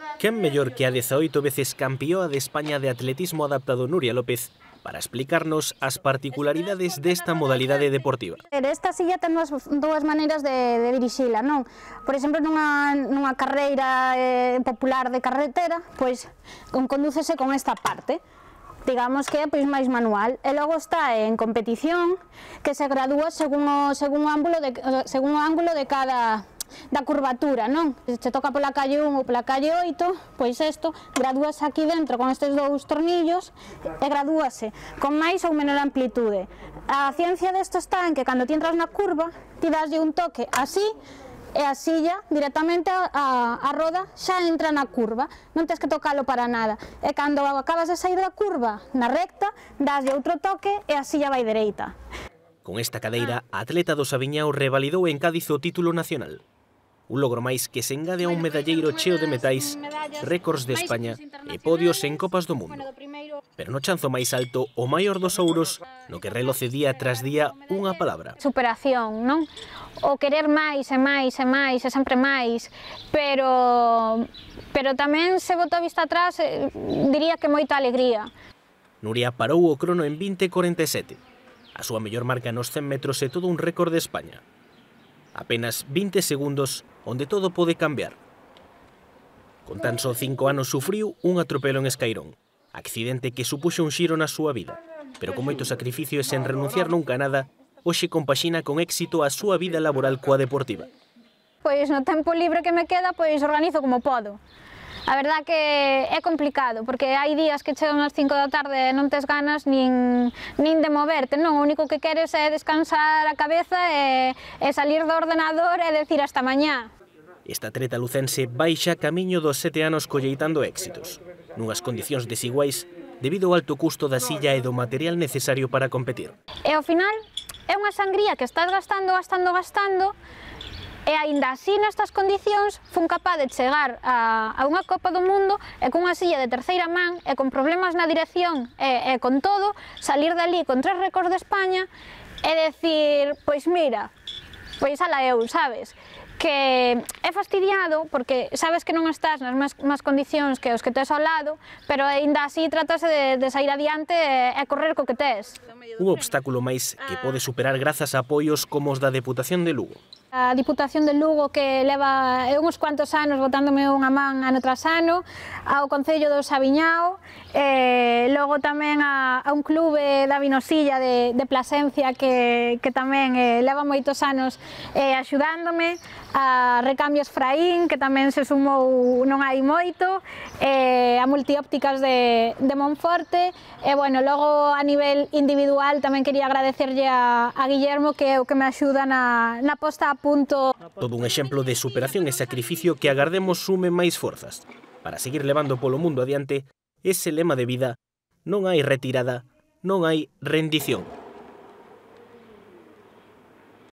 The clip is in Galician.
¿Quen mellor que a 18 veces campeoa de España de atletismo adaptado Nuria López para explicarnos as particularidades desta modalidade deportiva? Esta silla ten dúas maneiras de dirixila, non? Por exemplo, nunha carreira popular de carretera, pois condúcese con esta parte, digamos que é pois máis manual, e logo está en competición que se gradúa según o ángulo de cada da curvatura, non? Se toca pola calle 1 ou pola calle 8, pois isto gradúase aquí dentro con estes dous tornillos e gradúase con máis ou menor amplitude. A ciencia desto está en que cando ti entras na curva, ti daslle un toque así e a silla directamente a roda xa entra na curva, non tens que tocalo para nada. E cando acabas de sair da curva na recta, daslle outro toque e a silla vai dereita. Con esta cadeira, a atleta do Sabiñao revalidou en Cádiz o título nacional. Un logro máis que se engade a un medalleiro cheo de metais, récords de España e podios en Copas do Mundo. Pero no chanzo máis alto, o maior dos ouros, no que reloce día tras día unha palabra. Superación, non? O querer máis e máis e máis e sempre máis, pero tamén se botou a vista atrás, diría que moita alegría. Nuria parou o crono en 20:47. A súa mellor marca nos 100 metros é todo un récord de España. Apenas 20 segundos onde todo pode cambiar. Con tan só 5 anos sufriu un atropelo en Escairón, accidente que supuxo un xiro na súa vida, pero con moito sacrificio e sen renunciar nunca a nada, hoxe compaxina con éxito a súa vida laboral coa deportiva. Pois no tempo libre que me queda, pois organizo como podo. A verdad que é complicado, porque hai días que chegan ás 5 da tarde e non tes ganas nin de moverte, non? O único que queres é descansar a cabeza e salir do ordenador e decir hasta mañá. Esta atleta lucense baixa camiño dos 7 anos colleitando éxitos, nunhas condicións desiguais debido ao alto custo da silla e do material necesario para competir. E ao final é unha sangría que estás gastando, e aínda así nestas condicións fun capaz de chegar a unha Copa do Mundo e cunha silla de terceira man e con problemas na dirección e con todo, salir dali con 3 récords de España e decir, pois mira, pois ala eu, sabes? Que é fastidiado porque sabes que non estás nas mesmas condicións que os que tes ao lado, pero aínda así tratase de sair adiante e correr co que tes. Un obstáculo máis que pode superar grazas a apoios como os da Deputación de Lugo. A Diputación de Lugo que leva uns cuantos anos botándome unha man ano tras ano, ao Concello do Sabiñao, logo tamén a un clube da Vinosilla de Plasencia que tamén leva moitos anos axudándome, a Recambios Fraín, que tamén se sumou non hai moito, a Multiópticas de Monforte, e bueno, logo a nivel individual tamén quería agradecerlle a Guillermo, que é o que me axuda na posta a punto. Todo un exemplo de superación e sacrificio que agardemos sume máis forzas. Para seguir levando polo mundo adiante, ese lema de vida: non hai retirada, non hai rendición.